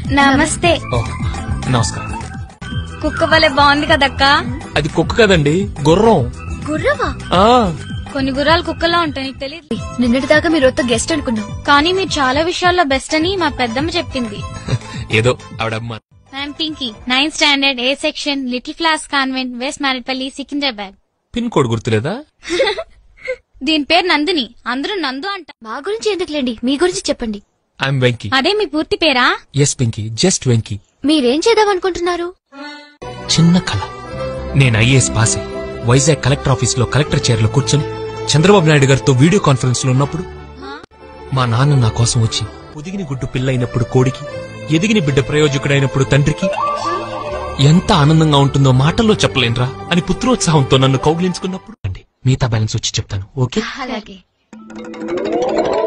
నమస్తే. నమస్కారం. కుక్క వలె బాగుంది కదక్కా. అది కుక్క కదండి, గుర్రం. గుర్రవా? కొన్ని గుర్రాలు కుక్కలా ఉంటాయి, నీకు తెలియదు. నిన్నటిదాకా మీరు గెస్ట్ అనుకున్నాం, కానీ మీరు చాలా విషయాల్లో బెస్ట్ అని మా పెద్దమ్మ చెప్పింది. ఏదో ఆవిడమ్మ. I'm Pinky, 9th standard, A section, little flower convent, west Marredpally, Secunderabad. Pin code గుర్తులేదా? దీని పేరు నందిని, అందరూ నందు అంట. మా గురించి ఎందుకులేండి, మీ గురించి చెప్పండి. ఐఎమ్ వెంకీ. అదే మీ పూర్తి పేరా? Yes Pinky, just Venky. మీరేం చేద్దామనుకుంటున్నారు? చిన్న కళ. నేను ఐఏఎస్ పాస్ అయ్యి వైజాగ్ కలెక్టర్ ఆఫీస్ లో కలెక్టర్ చైర్ లో కూర్చొని చంద్రబాబు నాయుడు గారితో వీడియో కాన్ఫరెన్స్ లో ఉన్నప్పుడు మా నాన్న నా కోసం వచ్చి పొదిగిని గుడ్డు పిల్లైనప్పుడు కోడికి, ఎదిగిన బిడ్డ ప్రయోజకుడైనప్పుడు తండ్రికి ఎంత ఆనందంగా ఉంటుందో మాటల్లో చెప్పలేనురా అని పుత్రోత్సాహంతో నన్ను కౌగిలించుకున్నప్పుడు అండి. మిగతా బ్యాలెన్స్ వచ్చి చెప్తాను, ఓకే? అలాగే.